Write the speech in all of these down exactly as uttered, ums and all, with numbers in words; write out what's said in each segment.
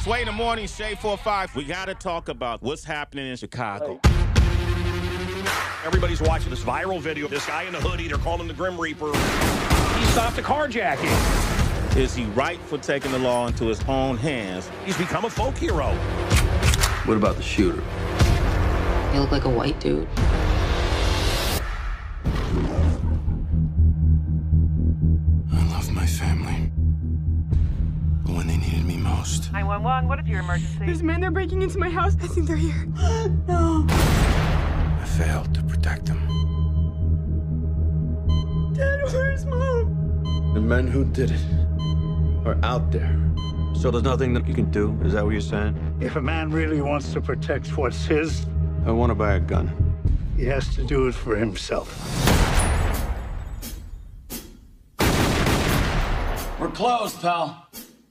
Sway in the morning, Shade four five. We got to talk about what's happening in Chicago. Everybody's watching this viral video. This guy in the hoodie, they're calling him the Grim Reaper. He stopped a carjacking. Is he right for taking the law into his own hands? He's become a folk hero. What about the shooter? You look like a white dude. I love my family. But when they needed me most. nine one one, what is your emergency? There's men, they're breaking into my house. I think they're here. No. I failed to protect them. Dad, where's Mom? The men who did it are out there. So there's nothing that you can do? Is that what you're saying? If a man really wants to protect what's his, I want to buy a gun. he has to do it for himself. We're closed, pal.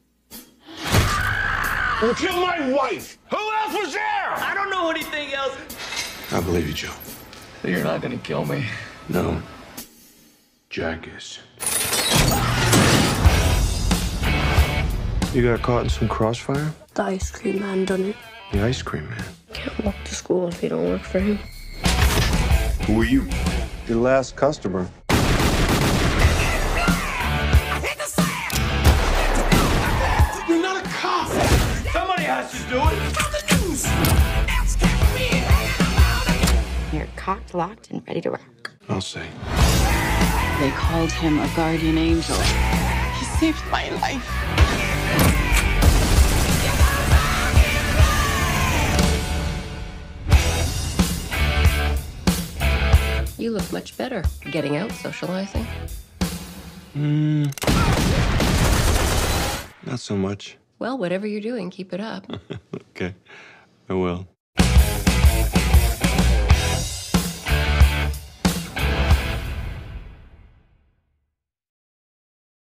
You killed my wife. Who else was there? I don't know anything else. I believe you, Joe. So you're not gonna kill me? No. Jack is. You got caught in some crossfire? The ice cream man done it. The ice cream man. Can't walk to school if you don't work for him. Who are you? Your last customer. You're not a cop! Somebody has to do it. You're cocked, locked, and ready to rock. I'll say. They called him a guardian angel. He saved my life. You look much better. Getting out, socializing. Hmm. Not so much. Well, whatever you're doing, keep it up. Okay, I will.